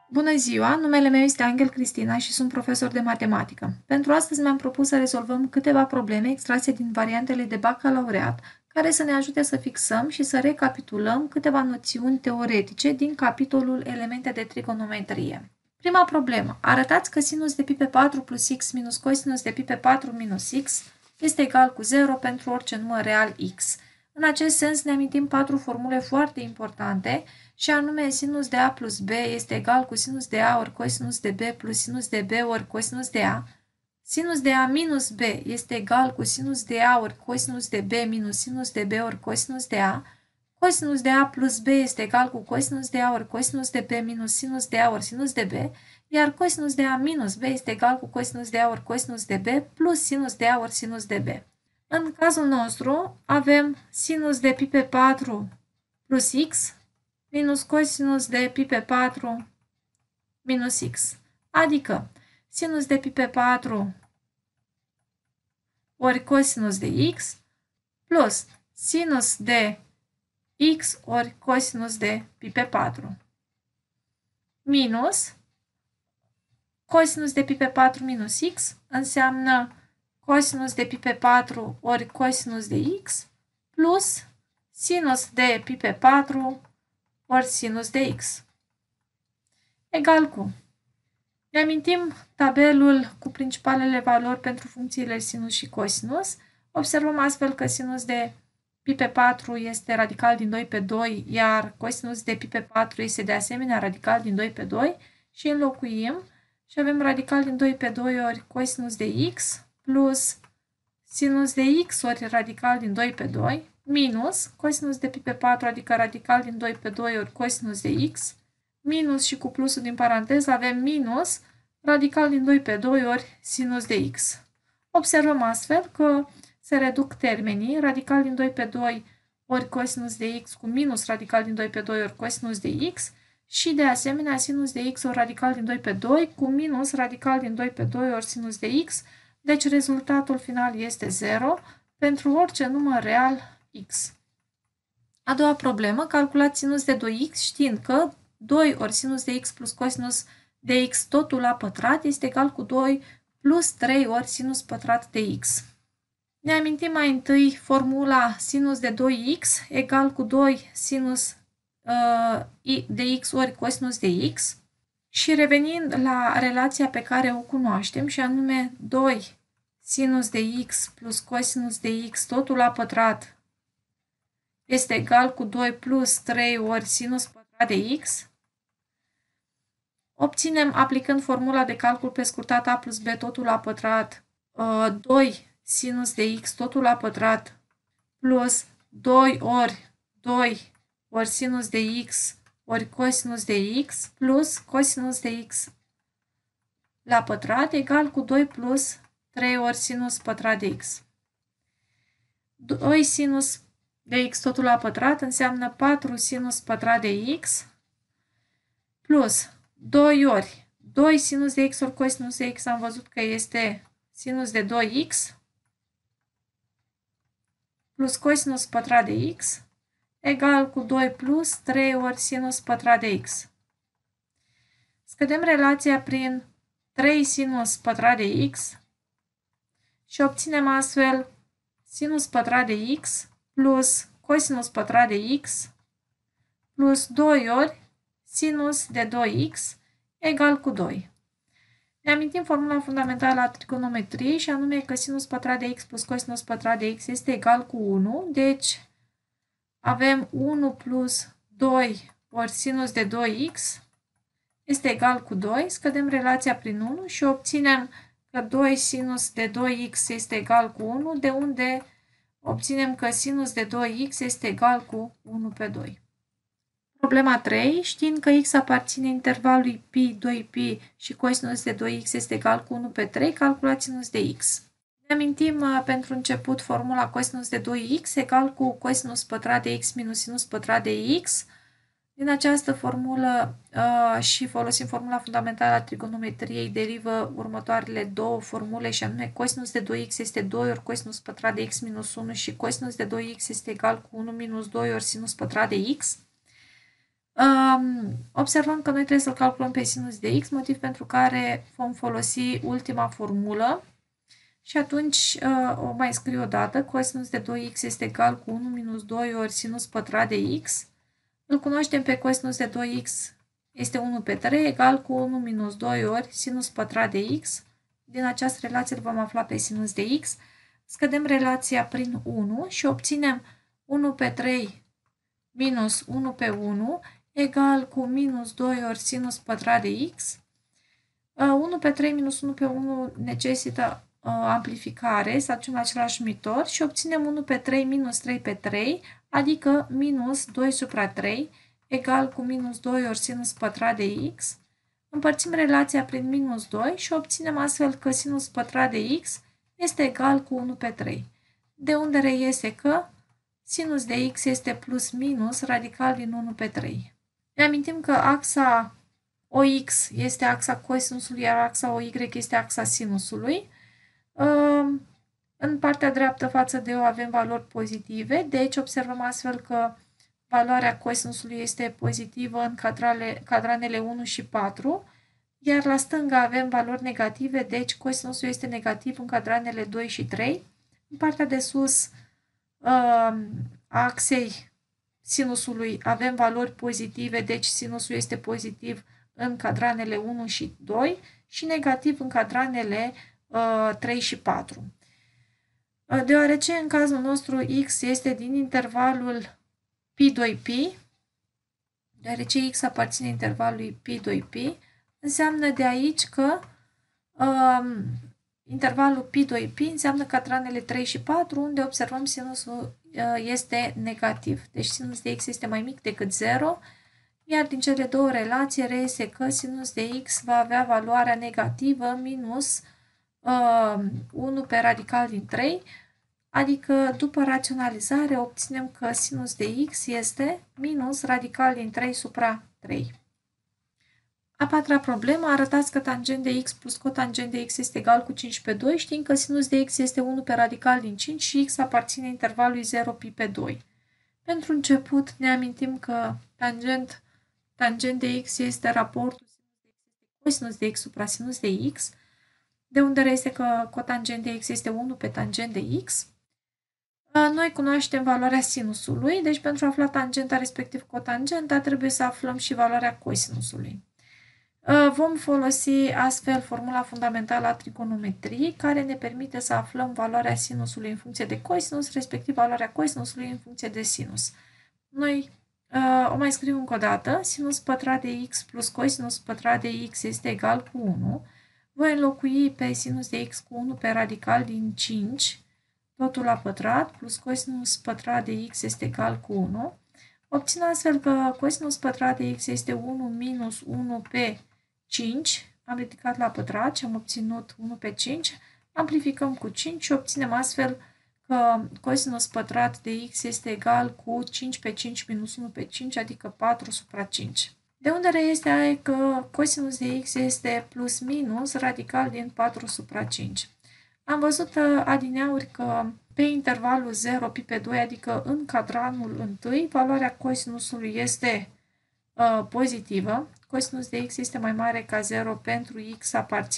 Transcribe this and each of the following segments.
Bună ziua, numele meu este Angel Cristina și sunt profesor de matematică. Pentru astăzi mi-am propus să rezolvăm câteva probleme extrase din variantele de bacalaureat, care să ne ajute să fixăm și să recapitulăm câteva noțiuni teoretice din capitolul Elemente de trigonometrie. Prima problemă. Arătați că sinus de pi pe 4 plus x minus cosinus de pi pe 4 minus x este egal cu 0 pentru orice număr real x. În acest sens ne amintim 4 formule foarte importante, și anume sinus de a plus b este egal cu sinus de a ori cosinus de b plus sinus de b ori cosinus de a. Sinus de a minus b este egal cu sinus de a ori cosinus de b minus sinus de b ori cosinus de a. Cosinus de a plus b este egal cu cosinus de a ori cosinus de b minus sinus de a ori sinus de b, iar cosinus de a minus b este egal cu cosinus de a ori cosinus de b plus sinus de a ori sinus de b. În cazul nostru avem sinus de pi pe 4 plus x minus cosinus de pi pe 4 minus x. Adică sinus de pi pe 4 ori cosinus de x plus sinus de x ori cosinus de pi pe 4 minus cosinus de pi pe 4 minus x înseamnă cosinus de pi pe 4 ori cosinus de x plus sinus de pi pe 4 ori sinus de x. Egal cu. Ne amintim tabelul cu principalele valori pentru funcțiile sinus și cosinus. Observăm astfel că sinus de pi pe 4 este radical din 2 pe 2, iar cosinus de pi pe 4 este de asemenea radical din 2 pe 2 și înlocuim și avem radical din 2 pe 2 ori cosinus de x plus sinus de x ori radical din 2 pe 2 minus cosinus de pi pe 4, adică radical din 2 pe 2 ori cosinus de x, minus și cu plusul din paranteză avem minus radical din 2 pe 2 ori sinus de x. Observăm astfel că se reduc termenii, radical din 2 pe 2 ori cosinus de x cu minus radical din 2 pe 2 ori cosinus de x și de asemenea sinus de x ori radical din 2 pe 2 cu minus radical din 2 pe 2 ori sinus de x. Deci rezultatul final este 0 pentru orice număr real x. A doua problemă, calculați sinus de 2x știind că 2 ori sinus de x plus cosinus de x totul la pătrat este egal cu 2 plus 3 ori sinus pătrat de x. Ne amintim mai întâi formula sinus de 2x egal cu 2 sinus de x ori cosinus de x și revenind la relația pe care o cunoaștem și anume 2 sinus de x plus cosinus de x totul la pătrat este egal cu 2 plus 3 ori sinus pătrat de x. Obținem, aplicând formula de calcul pe scurtat a plus b totul la pătrat, 2 sinus de x totul la pătrat plus 2 ori 2 ori sinus de x ori cosinus de x plus cosinus de x la pătrat egal cu 2 plus 3 ori sinus pătrat de x. 2 sinus de x totul la pătrat înseamnă 4 sinus pătrat de x plus 2 ori 2 sinus de x ori cosinus de x am văzut că este sinus de 2x plus cosinus pătrat de x egal cu 2 plus 3 ori sinus pătrat de x. Scădem relația prin 3 sinus pătrat de x și obținem astfel sinus pătrat de x plus cosinus pătrat de x plus 2 ori sinus de 2x egal cu 2. Ne amintim formula fundamentală a trigonometriei și anume că sinus pătrat de x plus cosinus pătrat de x este egal cu 1, deci avem 1 plus 2 ori sinus de 2x este egal cu 2, scădem relația prin 1 și obținem că 2 sinus de 2x este egal cu 1, de unde obținem că sinus de 2x este egal cu 1 pe 2. Problema 3, știind că x aparține intervalului pi, 2pi și cosinus de 2x este egal cu 1 pe 3, calculați sinus de x. Ne amintim pentru început formula cosinus de 2x egal cu cosinus pătrat de x minus sinus pătrat de x. Din această formulă și folosim formula fundamentală a trigonometriei, derivă următoarele două formule și anume cosinus de 2x este 2 ori cosinus pătrat de x minus 1 și cosinus de 2x este egal cu 1 minus 2 ori sinus pătrat de x. Observăm că noi trebuie să-l calculăm pe sinus de x, motiv pentru care vom folosi ultima formulă și atunci o mai scriu o dată. Cosinus de 2x este egal cu 1 minus 2 ori sinus pătrat de x. Îl cunoaștem pe cosinus de 2x este 1 pe 3 egal cu 1 minus 2 ori sinus pătrat de x. Din această relație îl vom afla pe sinus de x. Scădem relația prin 1 și obținem 1 pe 3 minus 1 pe 1 egal cu minus 2 ori sinus pătrat de x. 1 pe 3 minus 1 pe 1 necesită amplificare, să aducem la același numitor și obținem 1 pe 3 minus 3 pe 3, adică minus 2 supra 3, egal cu minus 2 ori sinus pătrat de x. Împărțim relația prin minus 2 și obținem astfel că sinus pătrat de x este egal cu 1 pe 3. De unde reiese că sinus de x este plus minus radical din 1 pe 3. Ne amintim că axa OX este axa cosinusului, iar axa OY este axa sinusului. În partea dreaptă față de O avem valori pozitive, deci observăm astfel că valoarea cosinusului este pozitivă în cadranele 1 și 4, iar la stânga avem valori negative, deci cosinusul este negativ în cadranele 2 și 3. În partea de sus a axei sinusului avem valori pozitive, deci sinusul este pozitiv în cadranele 1 și 2 și negativ în cadranele 3 și 4. Deoarece în cazul nostru x este din intervalul P2P, deoarece x aparține intervalului P2P, înseamnă de aici că intervalul P2P înseamnă cadranele 3 și 4, unde observăm sinusul este negativ. Deci sinus de x este mai mic decât 0, iar din cele două relații reiese că sinus de x va avea valoarea negativă minus 1 pe radical din 3, adică după raționalizare obținem că sinus de x este minus radical din 3 supra 3. A patra problemă, arătați că tangent de x plus cotangent de x este egal cu 5 pe 2, știind că sinus de x este 1 pe radical din 5 și x aparține intervalului 0 pi pe 2. Pentru început ne amintim că tangent de x este raportul cosinus de x supra sinus de x, de unde reiese că cotangent de x este 1 pe tangent de x. Noi cunoaștem valoarea sinusului, deci pentru a afla tangenta respectiv cotangenta trebuie să aflăm și valoarea cosinusului. Vom folosi astfel formula fundamentală a trigonometriei, care ne permite să aflăm valoarea sinusului în funcție de cosinus, respectiv valoarea cosinusului în funcție de sinus. Noi o mai scriu încă o dată. Sinus pătrat de x plus cosinus pătrat de x este egal cu 1. Voi înlocui pe sinus de x cu 1 pe radical din 5, totul la pătrat, plus cosinus pătrat de x este egal cu 1. Obțin astfel că cosinus pătrat de x este 1 minus 1 pe 5. Am ridicat la pătrat și am obținut 1 pe 5. Amplificăm cu 5 și obținem astfel că cosinus pătrat de x este egal cu 5 pe 5 minus 1 pe 5, adică 4 supra 5. De unde reiese că cosinus de x este plus minus radical din 4 supra 5. Am văzut adineauri că pe intervalul 0 pi pe 2, adică în cadranul 1, valoarea cosinusului este pozitivă. Cosinus de x este mai mare ca 0 pentru x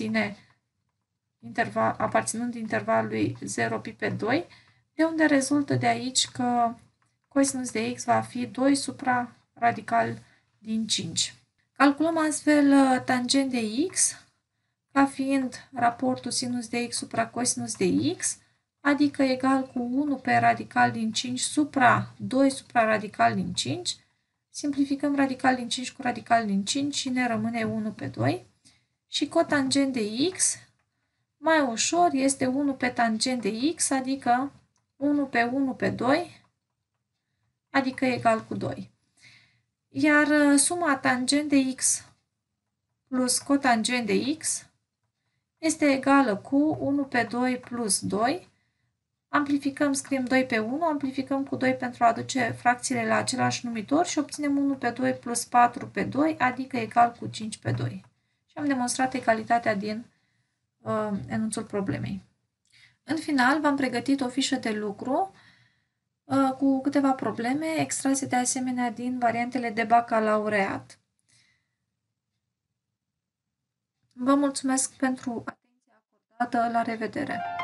aparținând intervalului 0 pi pe 2, de unde rezultă de aici că cosinus de x va fi 2 supra radical din 5. Calculăm astfel tangent de x ca fiind raportul sinus de x supra cosinus de x, adică egal cu 1 pe radical din 5 supra 2 supra radical din 5. Simplificăm radical din 5 cu radical din 5 și ne rămâne 1 pe 2. Și cotangent de x, mai ușor, este 1 pe tangent de x, adică 1 pe 1 pe 2, adică egal cu 2. Iar suma tangent de x plus cotangent de x este egală cu 1 pe 2 plus 2. Amplificăm, scriem 2 pe 1, amplificăm cu 2 pentru a aduce fracțiile la același numitor și obținem 1 pe 2 plus 4 pe 2, adică egal cu 5 pe 2. Și am demonstrat egalitatea din enunțul problemei. În final, v-am pregătit o fișă de lucru cu câteva probleme extrase de asemenea din variantele de bacalaureat. Vă mulțumesc pentru atenția acordată. La revedere!